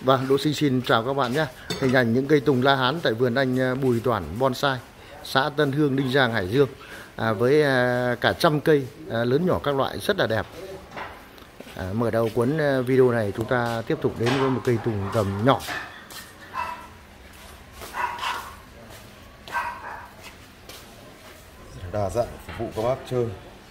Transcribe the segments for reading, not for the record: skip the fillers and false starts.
Vâng, Đỗ Sinh xin chào các bạn nhé. Hình ảnh những cây tùng La Hán tại vườn anh Bùi Toản Bonsai, xã Tân Hương, Ninh Giang, Hải Dương, với cả trăm cây lớn nhỏ các loại rất là đẹp. Mở đầu cuốn video này chúng ta tiếp tục đến với một cây tùng gầm nhỏ. Đa dạng phục vụ các bác chơi.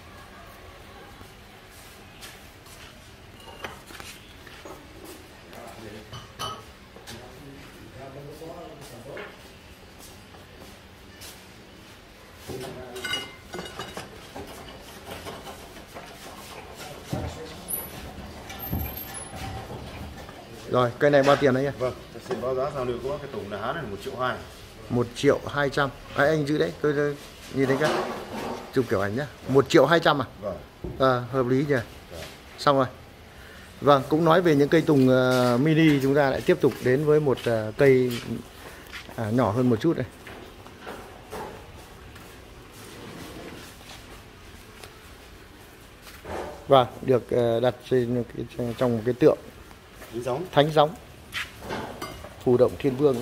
Rồi, cây này bao tiền đấy nhỉ? Vâng, xin báo giá giao lưu của cái tùng La Hán này 1.200.000. 1.200.000. Anh giữ đấy, tôi nhìn thấy cái chụp kiểu ảnh nhá. 1.200.000 à? Vâng. Hợp lý nhỉ. Vâng. Xong rồi. Vâng, cũng nói về những cây tùng mini, chúng ta lại tiếp tục đến với một cây nhỏ hơn một chút đây. Vâng, được đặt trên trong một cái tượng Thánh Gióng, Phù Động Thiên Vương.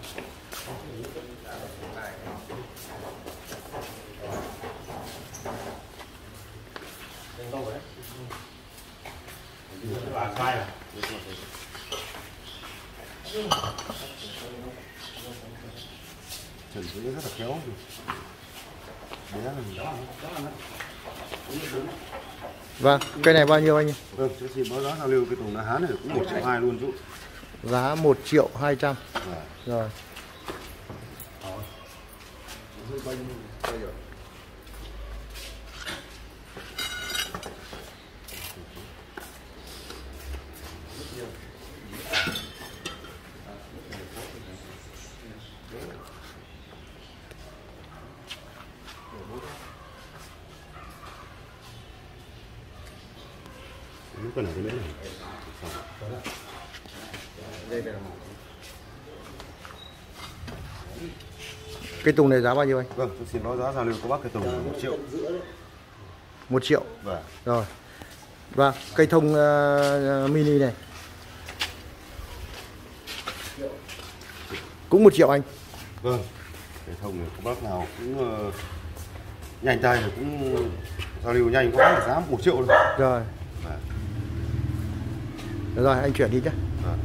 Trần cũng rất là khéo. Vâng, cây này bao nhiêu anh? Vâng, tôi xin báo giá giao lưu cái tùng La Hán này cũng 1.200.000 luôn chú. Giá 1.200.000. Rồi. Cái này cái nữa này. Cây tùng này giá bao nhiêu anh? Vâng, tôi xin báo giá giao lưu của bác cái tùng là 1 triệu. 1 triệu. Vâng. Rồi. Vâng, cây thông mini này cũng 1 triệu anh. Vâng. Cái thông này của bác nào cũng nhanh tay thì cũng giao lưu nhanh, có bác giá 1 triệu thôi. Rồi. Vâng. Rồi, anh chuyển đi nhé. Vâng.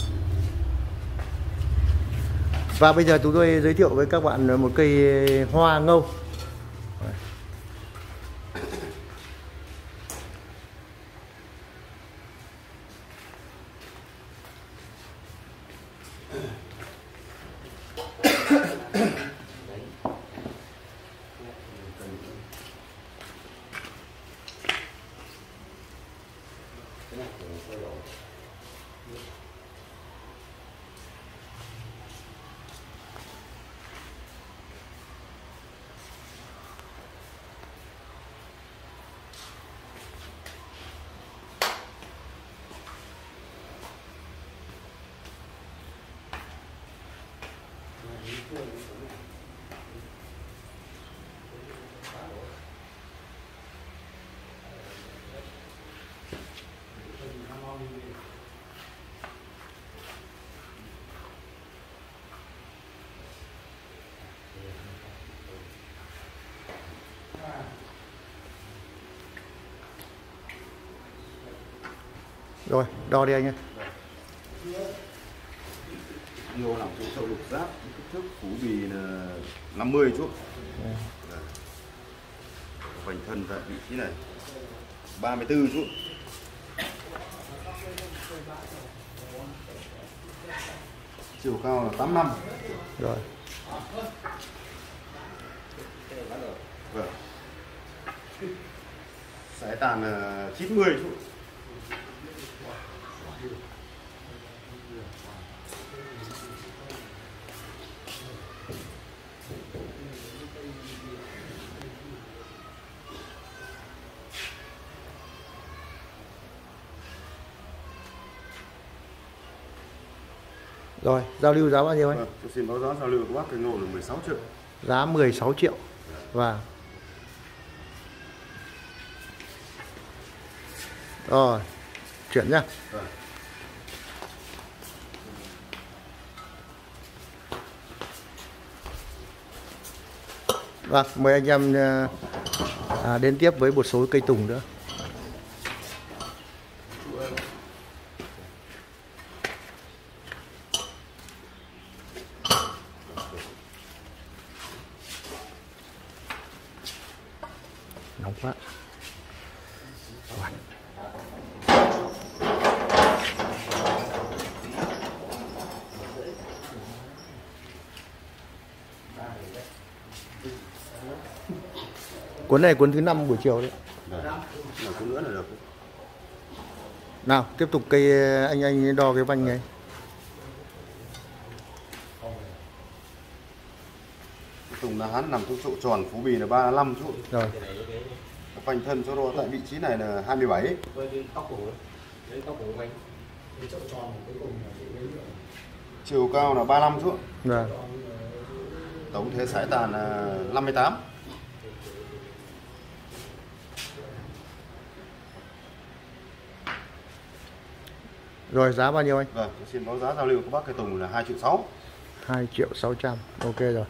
Và bây giờ chúng tôi giới thiệu với các bạn một cây hoa ngâu. Rồi, đo đi anh ơi. Nhiều lòng sâu lục giáp, kích thước phủ bì là 50 chút. Vành thân tại vị trí này 34 chút. Chiều cao là 85. Rồi. Vâng. Sải tàn là 90 chút. Rồi, giao lưu giá bao nhiêu anh? Vâng, tôi xin báo giá giao lưu của bác cây ngô là 16 triệu. Giá 16 triệu. Và rồi, chuyển nhá. Vâng. Vâng, mời anh em đến tiếp với một số cây tùng nữa. Nóng quá. Cuốn này cuốn thứ 5 buổi chiều đấy. Cuốn nữa là được. Nào, tiếp tục cây anh đo cái vanh này. Tùng La Hán nằm trong chỗ tròn, Phú Bì là 35 chỗ. Rồi. Vành thân số đo tại vị trí này là 27. Chiều cao là 35 chỗ. Rồi. Tổng thế sải tàn là 58. Rồi giá bao nhiêu anh? Vâng, tôi xin báo giá giao lưu của bác cây tùng là 2.600.000. 2.600.000. Ok rồi.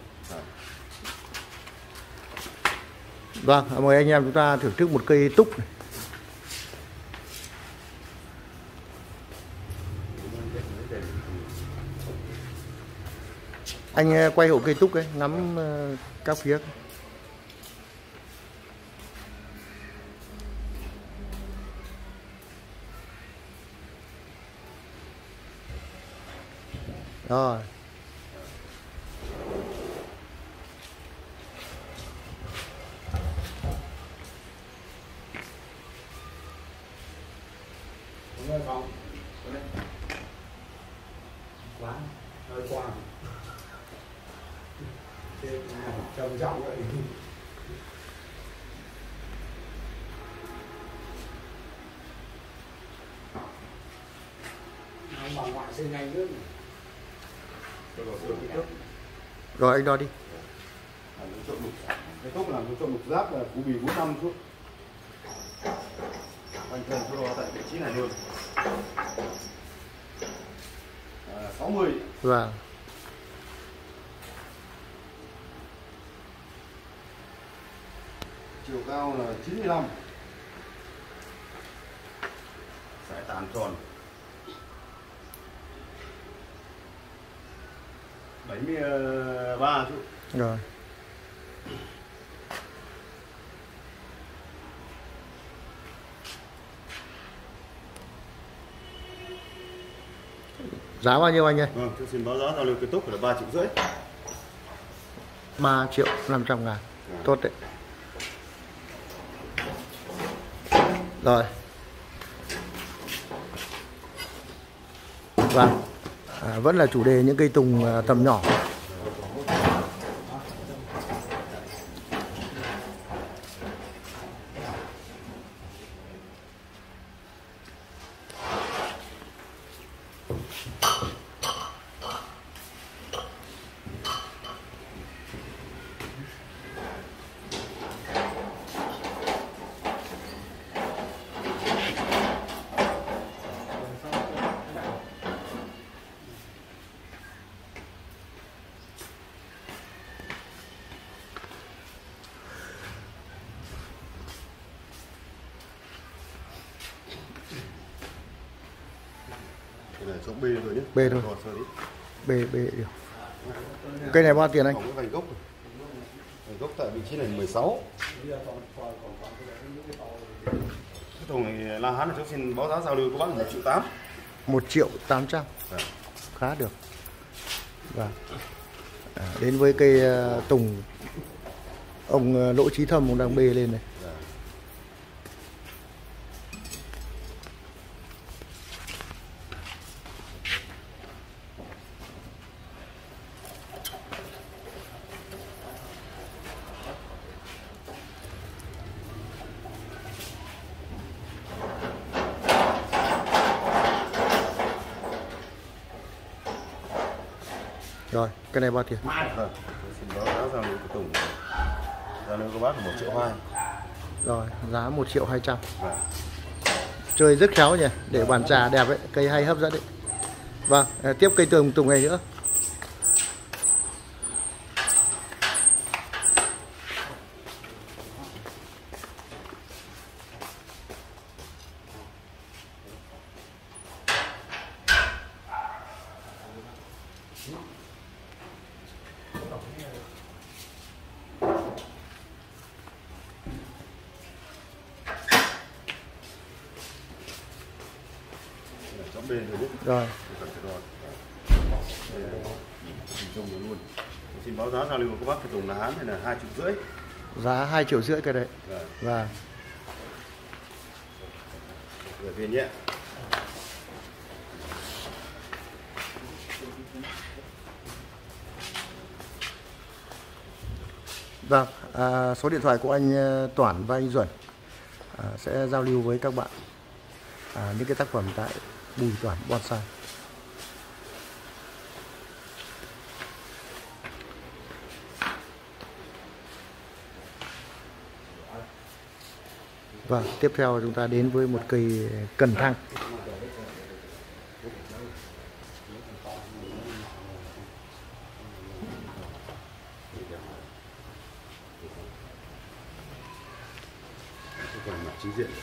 Vâng, mời anh em chúng ta thưởng thức một cây túc này. Anh quay hộ cây túc ấy, ngắm các phía. Rồi. Quá hơi qua trầm trọng vậy. Ông bà ngoại sinh ngay nước này. Rồi anh đo đi. Cái túc là cái trộn lục giáp là Phú Bì 45 chút. Vành thân số đo tại vị trí này luôn. 60. Vâng. Chiều cao là 95. Sải tàn tròn 73 chút. Rồi. Giá bao nhiêu anh ơi? Vâng, tôi xin báo giá giao lưu cây túc là 3.500.000. 3.500.000. Tốt đấy. Rồi. Vâng. Vẫn là chủ đề những cây tùng tầm nhỏ. Này chỗ B rồi nhé. B thôi. B được. Cây này bao tiền anh? Cái vành gốc. Vành gốc tại vị trí này 16. Cái tùng này La Hán là cháu xin báo giá giao lưu của bác là 1.800.000. 1.800.000. Khá được. Và đến với cây tùng ông Lỗ Chí Thâm ông đang bê lên này. Rồi, cái này bao tiền? Vâng, xin báo giá giao lưu của tùng. Giao lưu của bác là 1.200.000. Rồi, giá 1.200.000. Vâng. Chơi rất khéo nhỉ, để bàn trà đẹp ấy, cây hay hấp dẫn đấy. Vâng, tiếp cây tùng này nữa. Chấm bền rồi. Rồi. Trồng luôn. Xin báo giá giao lưu của các bác cái thùng lá hán này là 2,5 triệu. Giá 2,5 triệu cái đấy. Và gửi về nhé. vâng, số điện thoại của anh Toản và anh Duẩn sẽ giao lưu với các bạn những cái tác phẩm tại Bùi Toản Bonsai. Vâng, tiếp theo chúng ta đến với một cây cần thăng. Còn mặt chính diện.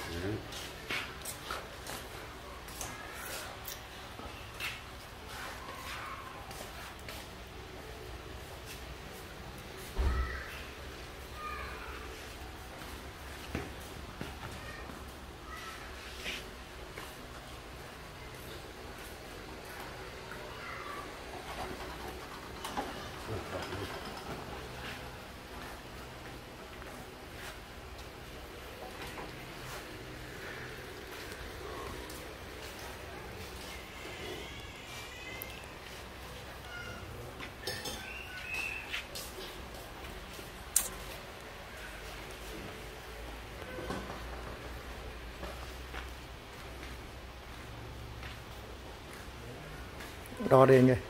Đo đây anh ơi.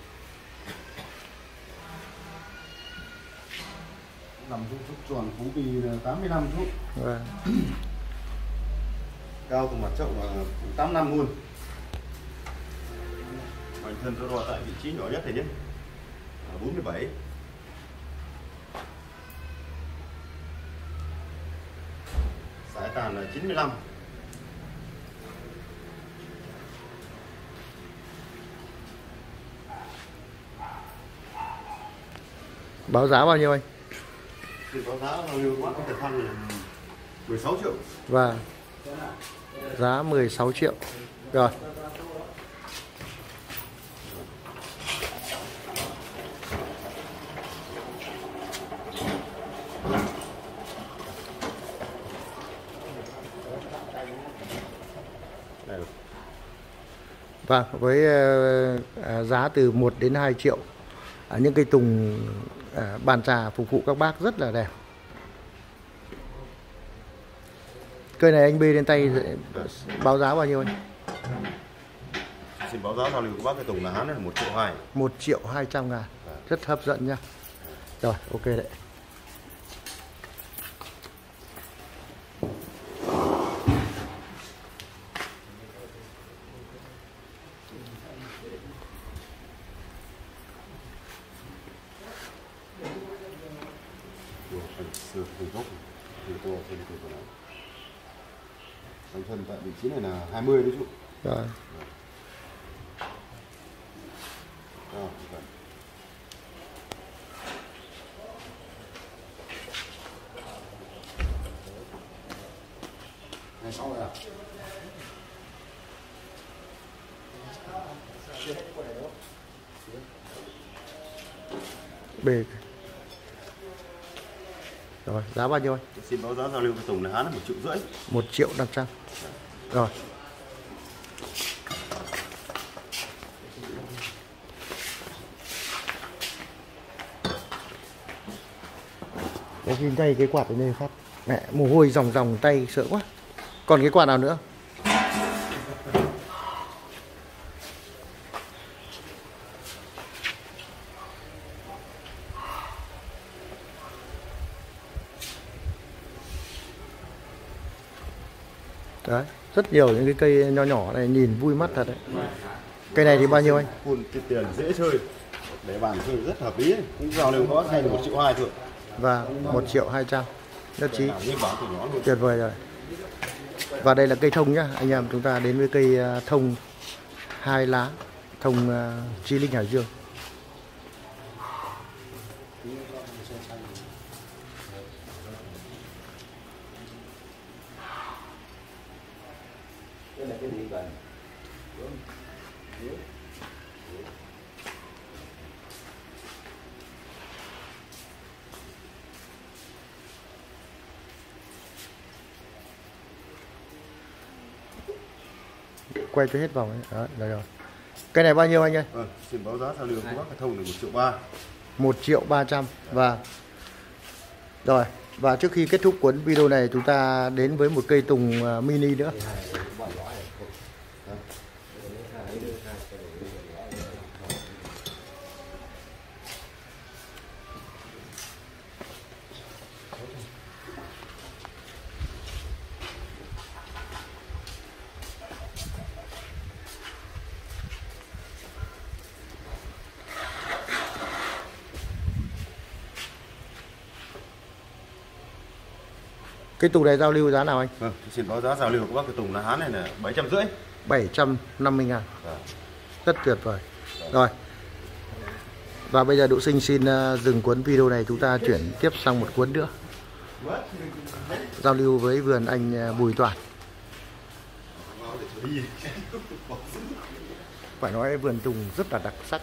Nằm trong trúc tròn Phú Bì là 85 chút. Vâng. Cao từ mặt chậu là 85 luôn. Hoành thân tôi đo tại vị trí nhỏ nhất này nhé. 47. Sải tàn là 95. Báo giá bao nhiêu anh? Thì báo giá bao nhiêu bác có thể thăng là 16 triệu. Và giá 16 triệu. Rồi. Vâng, với giá từ 1 đến 2 triệu. Những cây tùng bàn trà phục vụ các bác rất là đẹp. Cây này anh bê lên tay báo giá bao nhiêu anh? Xin báo giá giao lưu của bác cái tùng là hán là 1,2 triệu. 1.200.000. Rất hấp dẫn nha. Rồi, ok đấy. Phần gốc to hơn của nó. Phần thân tại vị trí này là 20 đấy chú. Rồi. Ngày sau rồi à? Bê. Rồi, giá bao nhiêu anh? Xin báo giá giao lưu với tùng là hán là 1,5 triệu. 1.500.000. Rồi. Có khi tay cái quạt ở đây phát. Mẹ, mồ hôi ròng ròng tay sợ quá. Còn cái quạt nào nữa? Đấy, rất nhiều những cái cây nho nhỏ này nhìn vui mắt thật đấy. Cây này thì bao nhiêu anh? Phun tiền dễ chơi, để bàn chơi rất hợp lý, cũng giao lưu có hay là 1,2 triệu thôi. Và 1.200.000. Nhất trí. Luôn. Tuyệt vời rồi. Và đây là cây thông nhá, anh em chúng ta đến với cây thông 2 lá, thông Chi Linh Hải Dương. Đây là cái gì cần? Quay cho hết vòng ấy. Đó, rồi rồi. Cây này bao nhiêu anh ơi? Xin báo giá giao lưu của bác cái thông là 1.3 triệu. 1.300.000. Và rồi, và trước khi kết thúc cuốn video này chúng ta đến với một cây tùng mini nữa. Cái tùng này giao lưu giá nào anh? Xin báo giá giao lưu của bác cái tùng lá hán này là 750. 750.000. Rất tuyệt vời. Rồi. Và bây giờ Độ Sinh xin dừng cuốn video này, chúng ta chuyển tiếp sang một cuốn nữa. Giao lưu với vườn anh Bùi Toản. Phải nói vườn tùng rất là đặc sắc.